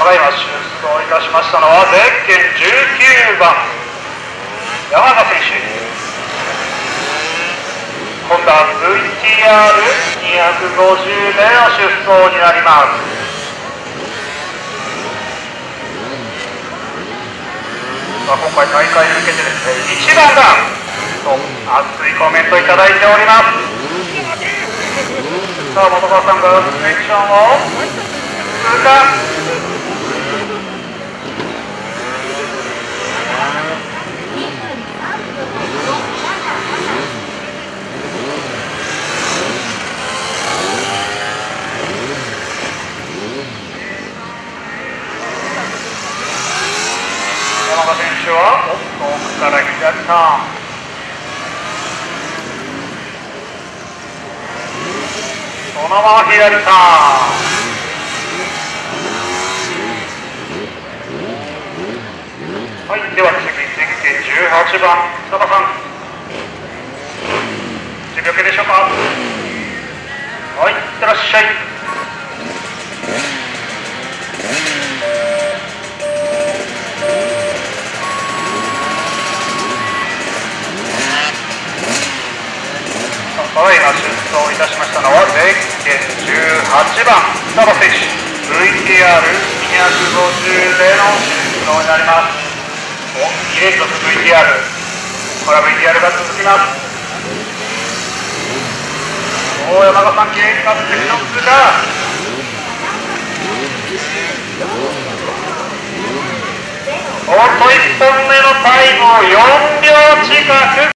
だいま出走いたしましたのはゼッケン19番山田選手。今度は VTR250 での出走になります。今回大会に向けてですね、1番だと熱いコメントいただいております。さあ、本川さんがセクションを通過。山田選手は奥から左ターン。そのまま左ターン。はい、では次、ゼッケン18番、佐田さん。準備 OK でしょうか。はい、いってらっしゃい。今出走いたしましたのはゼッケン18番佐田選手。 VTR250 での出走になります。2連続 VTR、 これは VTR が続きます。山田さん、きれいになってセクション通過。おっと、1本目のタイムを4秒近く